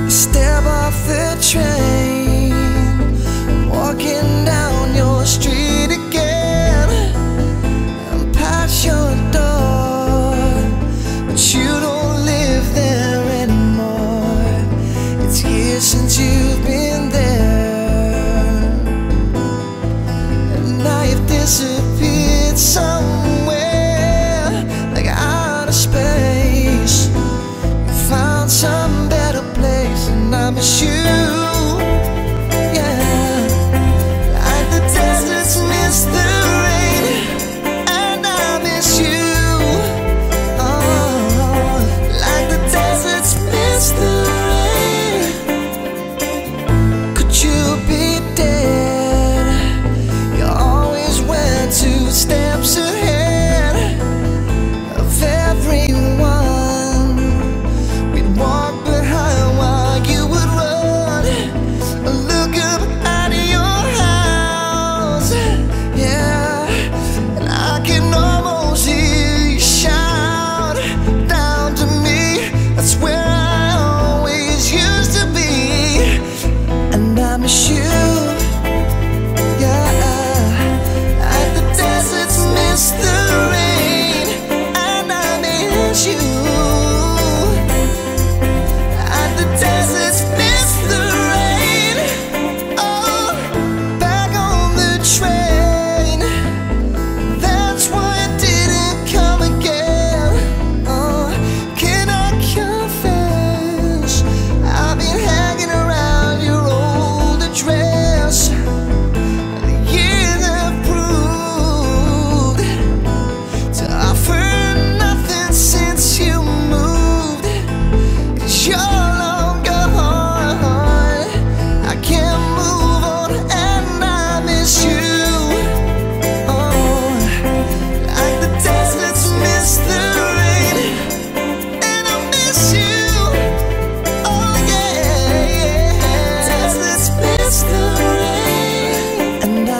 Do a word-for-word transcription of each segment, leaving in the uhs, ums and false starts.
Step off the train, walking down your street again. I'm past your door, but you don't live there anymore. It's years since you've been there, and now you've disappeared somewhere, like outer space. You found some better place, and I miss you. Steps ahead of everyone, we'd walk behind while you would run. Look up out of your house, yeah, and I can almost hear you shout down to me. That's where I always used to be, and I miss you.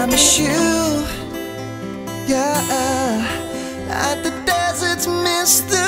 Yeah, at the desert's mist.